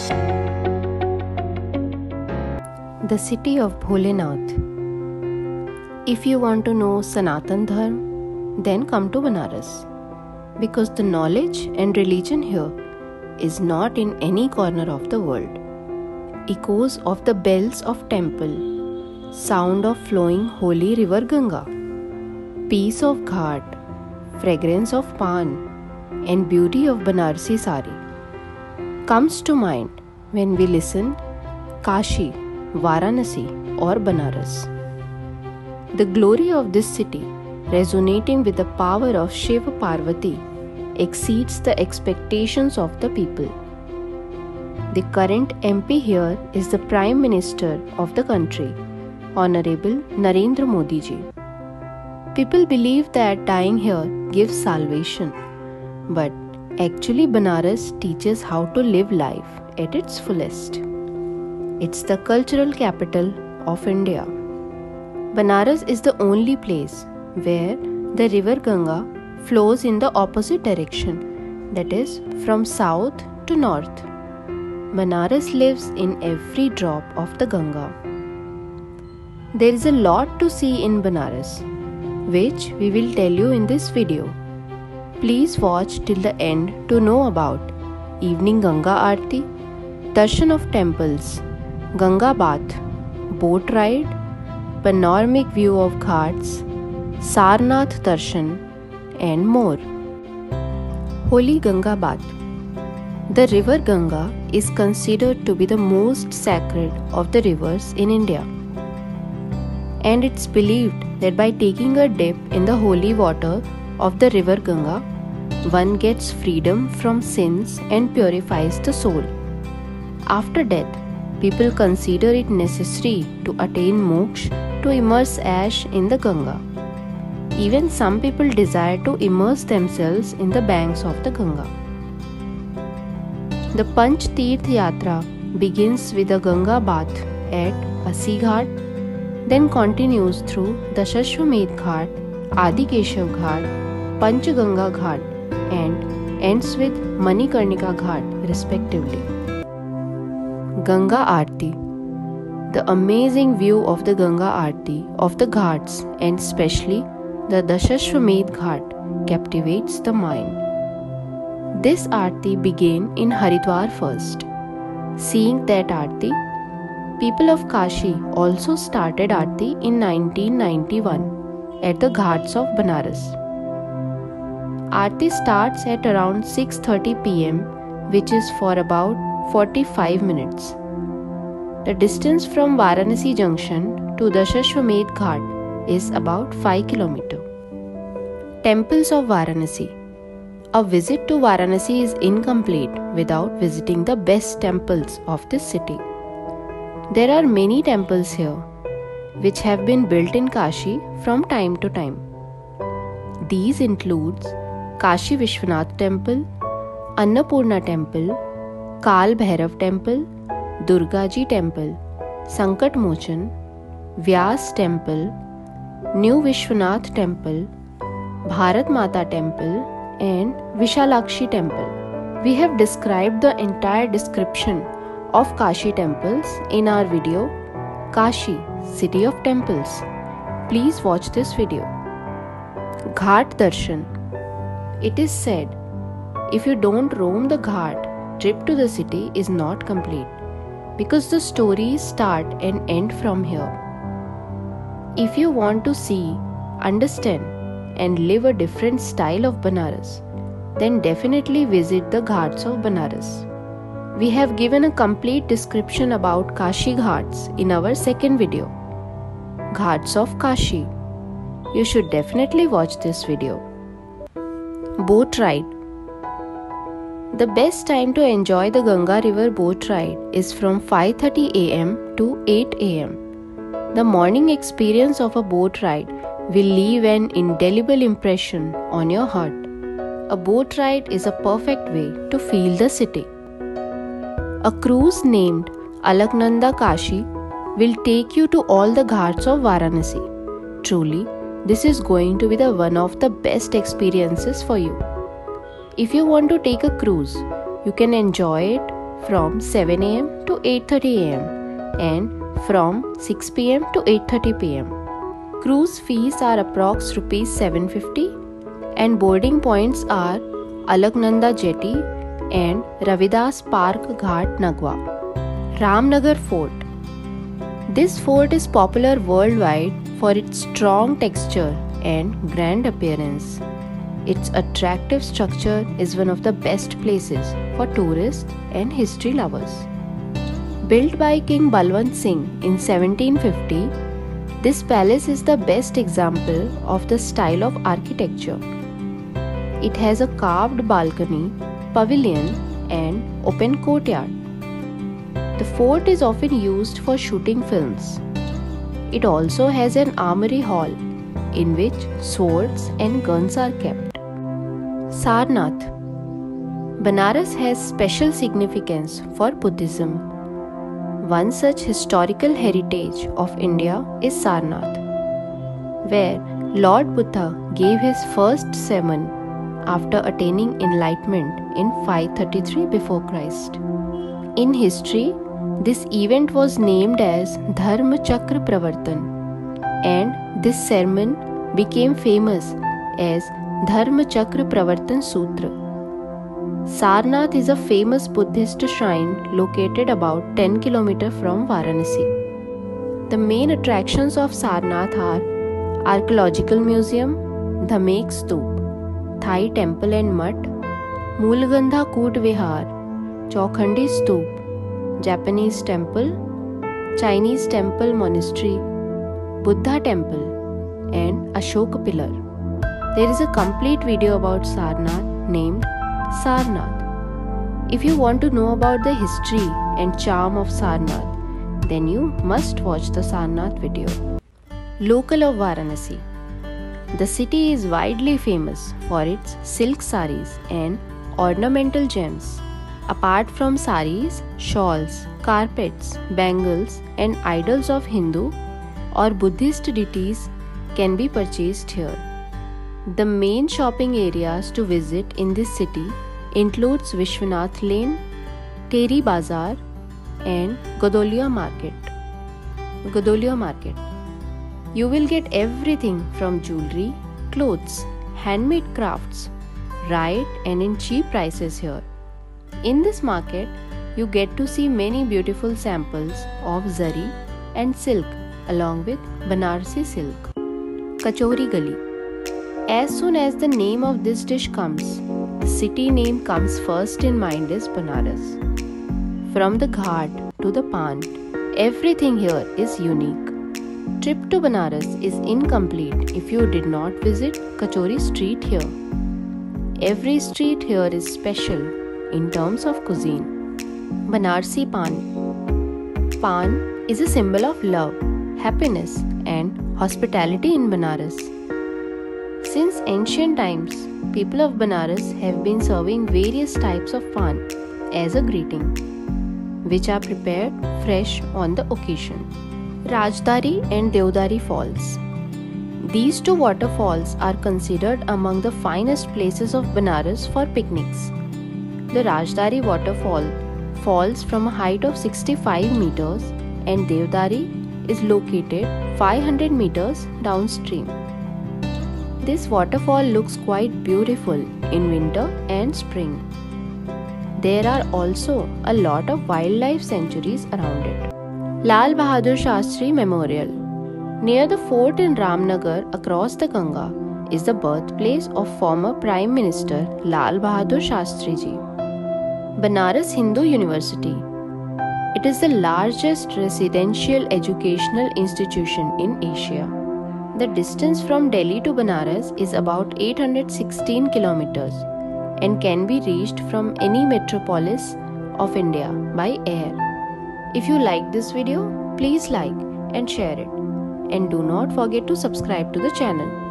The city of Bholenath. If you want to know Sanatan Dharma, then come to Banaras, because the knowledge and religion here is not in any corner of the world. Echoes of the bells of temple, sound of flowing holy river Ganga, peace of ghat, fragrance of pan, and beauty of Banarsi sari comes to mind when we listen Kashi, Varanasi or Banaras. The glory of this city, resonating with the power of Shiva Parvati, exceeds the expectations of the people. The current MP here is the Prime Minister of the country, Honorable Narendra Modi ji. People believe that dying here gives salvation, but actually Banaras teaches how to live life at its fullest. It's the cultural capital of India. Banaras is the only place where the river Ganga flows in the opposite direction, that is, from south to north. Banaras lives in every drop of the Ganga. There is a lot to see in Banaras, which we will tell you in this video. Please watch till the end to know about evening Ganga Aarti, darshan of temples, Ganga bath, boat ride, panoramic view of ghats, Sarnath darshan, and more. Holy Ganga bath. The river Ganga is considered to be the most sacred of the rivers in India. And it's believed that by taking a dip in the holy water of the river Ganga, one gets freedom from sins and purifies the soul. After death, people consider it necessary to attain moksha to immerse ash in the Ganga. Even some people desire to immerse themselves in the banks of the Ganga. The Panch Tirth Yatra begins with the Ganga bath at Asi Ghat, then continues through Dashashwamedh Ghat, Adi Keshav Ghat, Panchganga Ghat, and ends with Manikarnika Ghat respectively. Ganga Aarti. The amazing view of the Ganga Aarti of the Ghats, and especially the Dashashwamedh Ghat, captivates the mind. This Aarti began in Haridwar first. Seeing that Aarti, people of Kashi also started Aarti in 1991 at the Ghats of Banaras. Aarti starts at around 6:30 p.m., which is for about 45 minutes. The distance from Varanasi Junction to Dashashwamedh Ghat is about 5 km. Temples of Varanasi. A visit to Varanasi is incomplete without visiting the best temples of this city. There are many temples here, which have been built in Kashi from time to time. These include Kashi Vishwanath Temple, Annapurna Temple, Kal Bhairav Temple, Durga Ji Temple, Sankat Mochan, Vyas Temple, New Vishwanath Temple, Bharat Mata Temple, and Vishalakshi Temple. We have described the entire description of Kashi temples in our video Kashi, City of Temples. Please watch this video. Ghat Darshan. It is said, if you don't roam the Ghat, trip to the city is not complete, because the stories start and end from here. If you want to see, understand, and live a different style of Banaras, then definitely visit the Ghats of Banaras. We have given a complete description about Kashi Ghats in our second video, Ghats of Kashi. You should definitely watch this video. Boat ride. The best time to enjoy the Ganga River boat ride is from 5:30 am to 8 am. The morning experience of a boat ride will leave an indelible impression on your heart. A boat ride is a perfect way to feel the city. A cruise named Alaknanda Kashi will take you to all the ghats of Varanasi. Truly, this is going to be one of the best experiences for you. If you want to take a cruise, you can enjoy it from 7 am to 8:30 am and from 6 pm to 8:30 pm. Cruise fees are approx rupees 750 and boarding points are Alagnanda Jetty and Ravidas Park Ghat Nagwa. Ramnagar Fort. This fort is popular worldwide for its strong texture and grand appearance. Its attractive structure is one of the best places for tourists and history lovers. Built by King Balwant Singh in 1750, this palace is the best example of the style of architecture. It has a carved balcony, pavilion, and open courtyard. The fort is often used for shooting films. It also has an armory hall in which swords and guns are kept. Sarnath. Banaras has special significance for Buddhism. One such historical heritage of India is Sarnath, where Lord Buddha gave his first sermon after attaining enlightenment in 533 before Christ. In history, this event was named as Dharma Chakra Pravartan, and this sermon became famous as Dharma Chakra Pravartan Sutra. Sarnath is a famous Buddhist shrine located about 10 km from Varanasi. The main attractions of Sarnath are Archaeological Museum, Dhamek Stoop, Thai Temple and Mutt, Moolgandha Koot Vihar, Chaukhandi Stoop, Japanese Temple, Chinese Temple Monastery, Buddha Temple, and Ashoka Pillar. There is a complete video about Sarnath named Sarnath. If you want to know about the history and charm of Sarnath, then you must watch the Sarnath video. Local of Varanasi. The city is widely famous for its silk saris and ornamental gems. Apart from saris, shawls, carpets, bangles, and idols of Hindu or Buddhist deities can be purchased here. The main shopping areas to visit in this city includes Vishwanath Lane, Teri Bazaar, and Godolia Market. You will get everything from jewelry, clothes, handmade crafts, right and in cheap prices here. In this market, you get to see many beautiful samples of zari and silk along with Banarsi silk. Kachori Gali. As soon as the name of this dish comes, the city name comes first in mind is Banaras. From the ghat to the pan, everything here is unique. Trip to Banaras is incomplete if you did not visit Kachori Street here. Every street here is special in terms of cuisine. Banarsi Pan. Pan is a symbol of love, happiness, and hospitality in Banaras. Since ancient times, people of Banaras have been serving various types of pan as a greeting, which are prepared fresh on the occasion. Rajdari and Deodari Falls. These two waterfalls are considered among the finest places of Banaras for picnics. The Rajdari waterfall falls from a height of 65 meters and Deodari is located 500 meters downstream. This waterfall looks quite beautiful in winter and spring. There are also a lot of wildlife sanctuaries around it. Lal Bahadur Shastri Memorial. Near the fort in Ramnagar across the Ganga is the birthplace of former Prime Minister Lal Bahadur Shastri ji. Banaras Hindu University. It is the largest residential educational institution in Asia. The distance from Delhi to Banaras is about 816 kilometers and can be reached from any metropolis of India by air. If you like this video, please like and share it. And do not forget to subscribe to the channel.